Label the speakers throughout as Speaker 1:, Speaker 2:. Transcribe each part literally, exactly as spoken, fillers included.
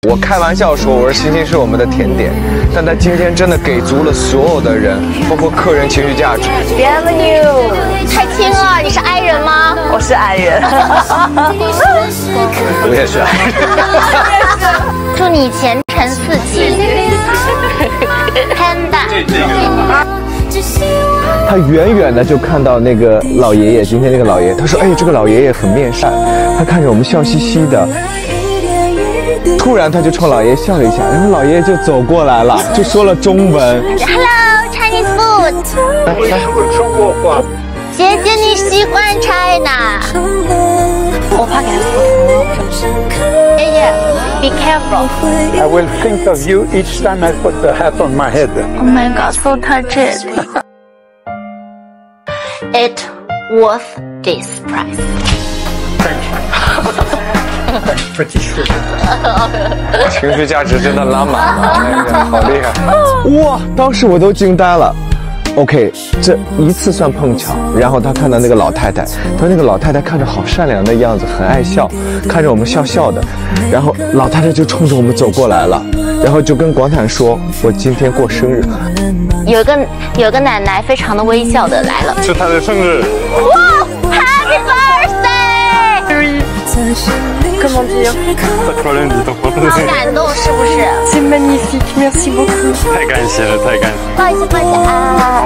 Speaker 1: 我开玩笑说，我说星星是我们的甜点，但他今天真的给足了所有的人，包括客人情绪价值。
Speaker 2: Bienvenue， 太轻了，你是 I 人吗？
Speaker 3: 我是 I 人，
Speaker 1: 我也是 I 人。
Speaker 2: 祝你前程似锦。Panda。
Speaker 1: 他远远的就看到那个老爷爷，今天那个老爷爷，他说：“哎，这个老爷爷很面善。”他看着我们笑嘻嘻的。突然他就冲老爷爷笑了一下，然后老爷爷就走过来了，就说了中文
Speaker 2: Hello Chinese food。姐姐你喜欢 China？ 我怕给他。爷爷 ，Be careful。
Speaker 4: I will think of you each time I put the hat on my head.
Speaker 2: Oh my God, so touched. It worth this price.
Speaker 4: Thank you. Pretty sure.
Speaker 1: 情绪价值真的拉满了，哎呀，好厉害！哇，当时我都惊呆了。OK， 这一次算碰巧。然后他看到那个老太太，他说那个老太太看着好善良的样子，很爱笑，看着我们笑笑的。然后老太太就冲着我们走过来了，然后就跟广坦说：“我今天过生日。”
Speaker 2: 有个有个奶奶非常的微笑的来了，
Speaker 1: 是她的生日。
Speaker 2: 哇 ，Happy birthday！
Speaker 3: Comment dire？
Speaker 2: 好感动是不是
Speaker 3: C'est magnifique, merci beaucoup。
Speaker 1: 太感谢了，太感谢。
Speaker 2: 不好意思，不好意思啊。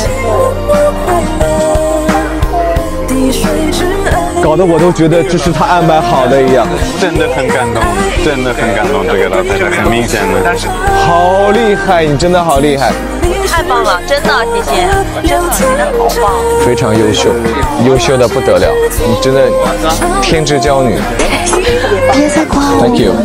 Speaker 1: 搞得我都觉得这是他安排好的一样。
Speaker 5: 真的很感动，真的很感动，这个老太太很明显的。
Speaker 1: 好厉害，你真的好厉害。
Speaker 3: 太棒了，真的，谢谢，真的，真的好棒，
Speaker 1: 非常优秀，优秀的不得了，你真的天之骄女。
Speaker 2: 别再夸我。
Speaker 1: Thank you。